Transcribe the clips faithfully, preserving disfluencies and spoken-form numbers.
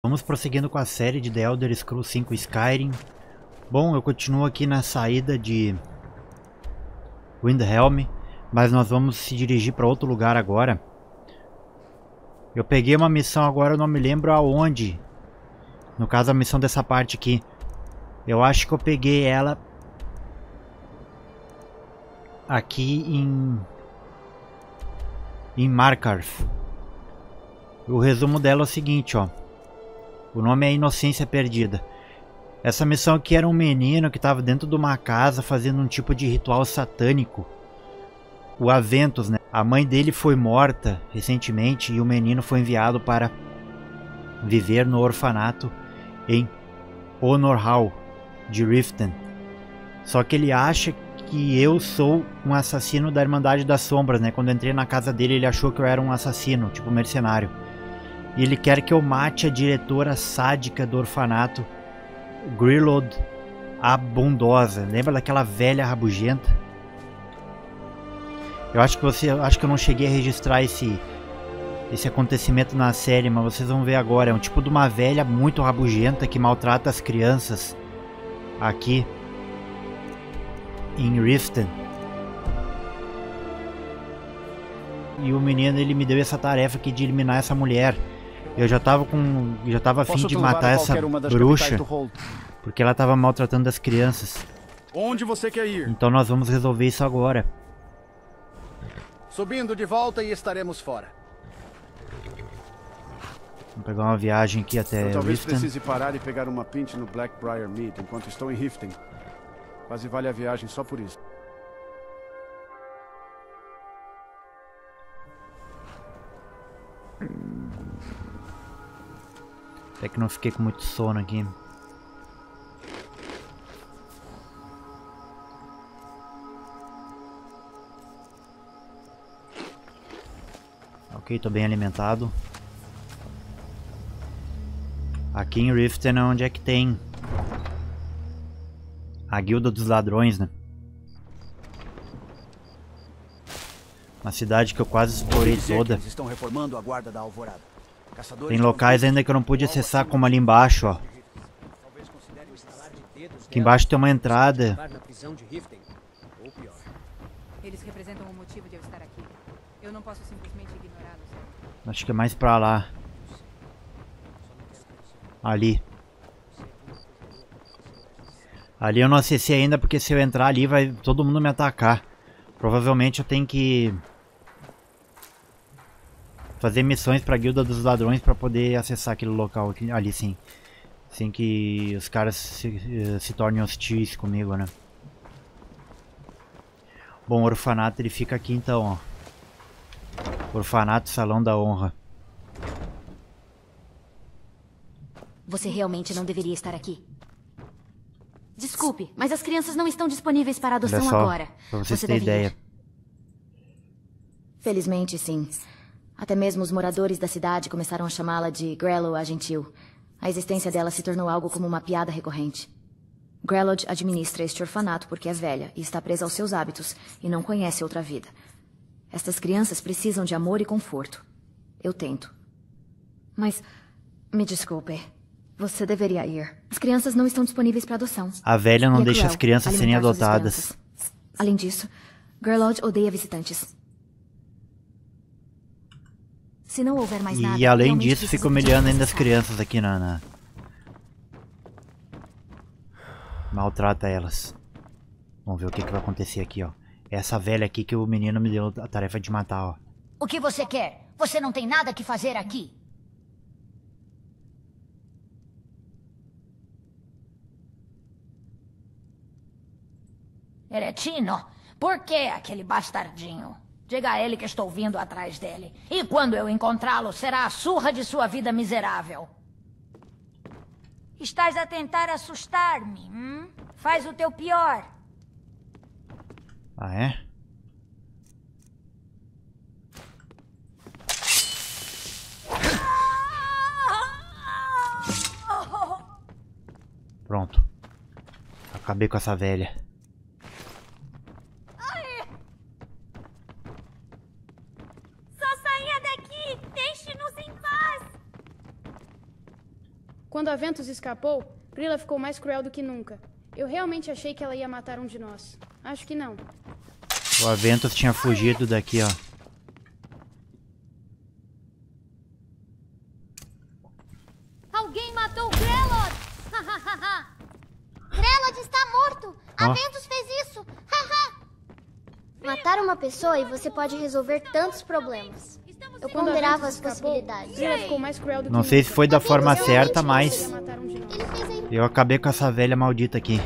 Vamos prosseguindo com a série de The Elder Scrolls cinco Skyrim. Bom, eu continuo aqui na saída de Windhelm, mas nós vamos se dirigir para outro lugar agora. Eu peguei uma missão agora, eu não me lembro aonde. No caso, a missão dessa parte aqui. Eu acho que eu peguei ela aqui em em Markarth. O resumo dela é o seguinte, ó. O nome é Inocência Perdida. Essa missão aqui era um menino que estava dentro de uma casa fazendo um tipo de ritual satânico. O Aventus, né? A mãe dele foi morta recentemente e o menino foi enviado para viver no orfanato em Honor Hall de Riften. Só que ele acha que eu sou um assassino da Irmandade das Sombras, né? Quando eu entrei na casa dele, ele achou que eu era um assassino, tipo mercenário. E ele quer que eu mate a diretora sádica do orfanato, Grillod a Bondosa. Lembra daquela velha rabugenta? Eu acho que você, eu acho que eu não cheguei a registrar esse esse acontecimento na série, mas vocês vão ver agora. É um tipo de uma velha muito rabugenta que maltrata as crianças aqui em Riften. E o menino, ele me deu essa tarefa aqui de eliminar essa mulher. Eu já tava com, já tava a fim de matar essa bruxa, porque ela tava maltratando as crianças. Onde você quer ir? Então nós vamos resolver isso agora. Subindo de volta e estaremos fora. Vamos pegar uma viagem aqui até Eu talvez Riften. precise parar e pegar uma pint no Blackbriar Mead enquanto estou em Riften. Quase vale a viagem só por isso. Até que não fiquei com muito sono aqui. Ok, tô bem alimentado. Aqui em Riften é onde é que tem a Guilda dos Ladrões, né? Uma cidade que eu quase explorei toda. Estão reformando a guarda da Alvorada. Tem locais ainda que eu não pude acessar, como ali embaixo, ó. Aqui embaixo tem uma entrada. Eles representam o motivo de eu estar aqui. Eu não posso simplesmente ignorá-los. Acho que é mais pra lá. Ali. Ali eu não acessei ainda, porque se eu entrar ali vai todo mundo me atacar. Provavelmente eu tenho que fazer missões pra Guilda dos Ladrões pra poder acessar aquele local ali, sim. Sem que os caras se, se tornem hostis comigo, né? Bom, o orfanato ele fica aqui então, ó. Orfanato Salão da Honra. Você realmente não deveria estar aqui. Desculpe, mas as crianças não estão disponíveis para adoção Olha só, agora. pra vocês Você terem deve ideia. ir. Felizmente, sim. Até mesmo os moradores da cidade começaram a chamá-la de Grello a Gentil. A existência dela se tornou algo como uma piada recorrente. Grelod administra este orfanato porque é velha e está presa aos seus hábitos e não conhece outra vida. Estas crianças precisam de amor e conforto. Eu tento. Mas, me desculpe. Você deveria ir. As crianças não estão disponíveis para adoção. A velha não E é deixa cruel as crianças serem alimentar suas adotadas. esperanças. Além disso, Grelod odeia visitantes. Se não houver mais nada... E além realmente disso, preciso fica pedir humilhando para ainda as cessar. crianças aqui na, na... Maltrata elas. Vamos ver o que, que vai acontecer aqui, ó. Essa velha aqui que o menino me deu a tarefa de matar, ó. O que você quer? Você não tem nada que fazer aqui. Eretino, por que aquele bastardinho? Diga a ele que estou vindo atrás dele. E quando eu encontrá-lo, será a surra de sua vida miserável. Estás a tentar assustar-me, hum? Faz o teu pior. Ah, é? Pronto. Acabei com essa velha. Quando a Ventus escapou, Grilla ficou mais cruel do que nunca. Eu realmente achei que ela ia matar um de nós. Acho que não. O Aventus tinha fugido daqui, ó. Alguém matou Grelod! Grelod está morto! A Ó. Ventus fez isso! Matar uma pessoa e você pode resolver tantos problemas. Eu Quando a ponderava Ventus as escapou, possibilidades. Grilla ficou mais cruel do Não que sei nunca. se foi da forma Aventus certa, realmente mas Ia matar um de nós. Ele fez a eu acabei com essa velha maldita aqui.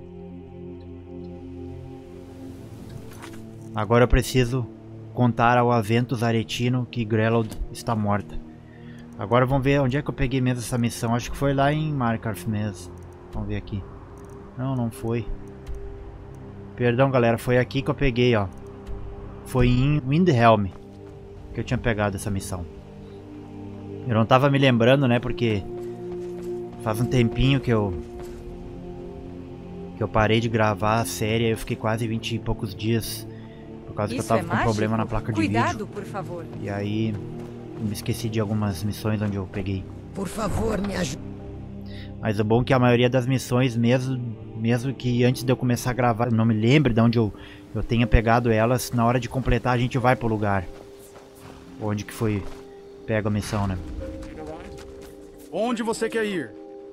Agora eu preciso contar ao Aventus Aretino que Grelod está morta. Agora vamos ver onde é que eu peguei mesmo essa missão. Acho que foi lá em Markarth mesmo. Vamos ver aqui. Não, não foi. Perdão, galera. Foi aqui que eu peguei, ó. Foi em Windhelm que eu tinha pegado essa missão. Eu não tava me lembrando, né? Porque faz um tempinho que eu que eu parei de gravar a série. Aí eu fiquei quase vinte e poucos dias por causa que eu Isso tava é com mágico? problema na placa de Cuidado, vídeo. por favor. E aí eu me esqueci de algumas missões onde eu peguei. Por favor, me ajude. Mas o bom é que a maioria das missões, mesmo, mesmo que antes de eu começar a gravar, eu não me lembre de onde eu, eu tenha pegado elas, na hora de completar a gente vai pro lugar. Onde que foi pega a missão, né? Onde você quer ir?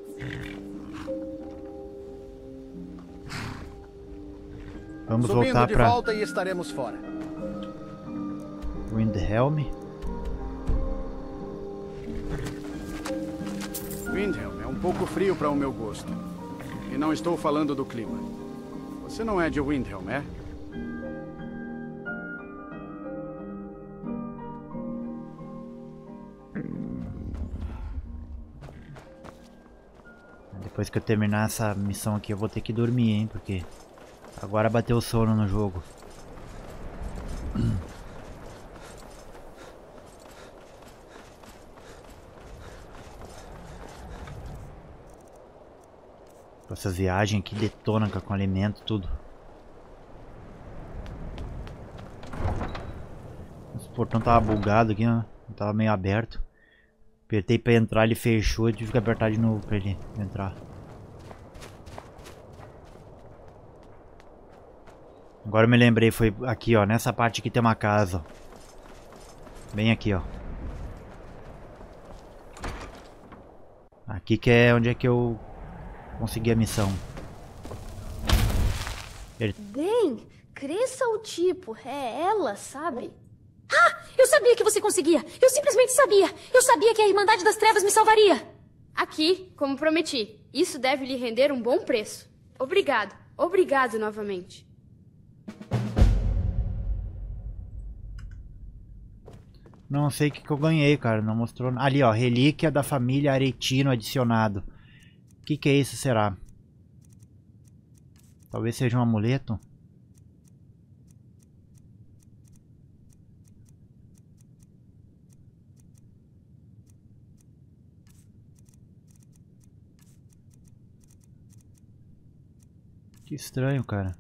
Vamos Subindo voltar de pra volta e estaremos fora. Windhelm. Windhelm é um pouco frio para o meu gosto. E não estou falando do clima. Você não é de Windhelm, é? Depois que eu terminar essa missão aqui eu vou ter que dormir, hein? Porque agora bateu o sono no jogo. Essas viagens aqui detonam com alimento, tudo. Esse portão tava bugado aqui, ó. Tava meio aberto. Apertei pra entrar, ele fechou e tive que apertar de novo pra ele entrar. Agora eu me lembrei, foi aqui, ó. Nessa parte aqui tem uma casa, ó. Bem aqui, ó. Aqui que é onde é que eu consegui a missão. Ele... Bem, cresça o tipo. É ela, sabe? Ah! Eu sabia que você conseguia! Eu simplesmente sabia! Eu sabia que a Irmandade das Trevas me salvaria! Aqui, como prometi. Isso deve lhe render um bom preço. Obrigado. Obrigado novamente. Não sei o que, que eu ganhei, cara. Não mostrou. Ali, ó. Relíquia da família Aretino adicionado. O que, que é isso, será? Talvez seja um amuleto. Que estranho, cara.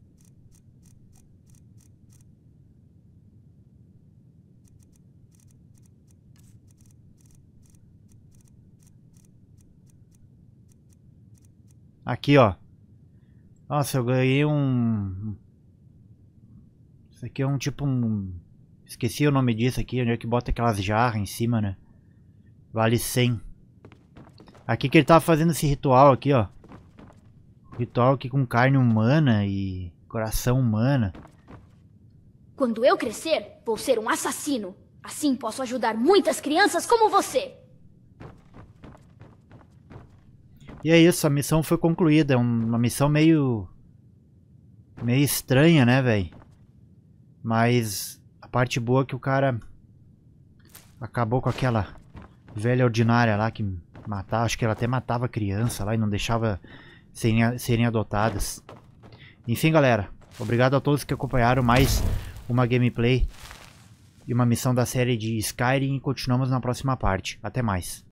Aqui, ó. Nossa, eu ganhei um... Isso aqui é um tipo um... Esqueci o nome disso aqui, onde é que bota aquelas jarras em cima, né? Vale cem. Aqui que ele tava fazendo esse ritual aqui, ó. Ritual aqui com carne humana e coração humana. Quando eu crescer, vou ser um assassino. Assim posso ajudar muitas crianças como você. E é isso, a missão foi concluída. É uma missão meio... meio estranha, né, velho? Mas a parte boa é que o cara acabou com aquela velha ordinária lá que matava, acho que ela até matava criança lá e não deixava serem, serem adotadas. Enfim, galera, obrigado a todos que acompanharam mais uma gameplay e uma missão da série de Skyrim e continuamos na próxima parte. Até mais.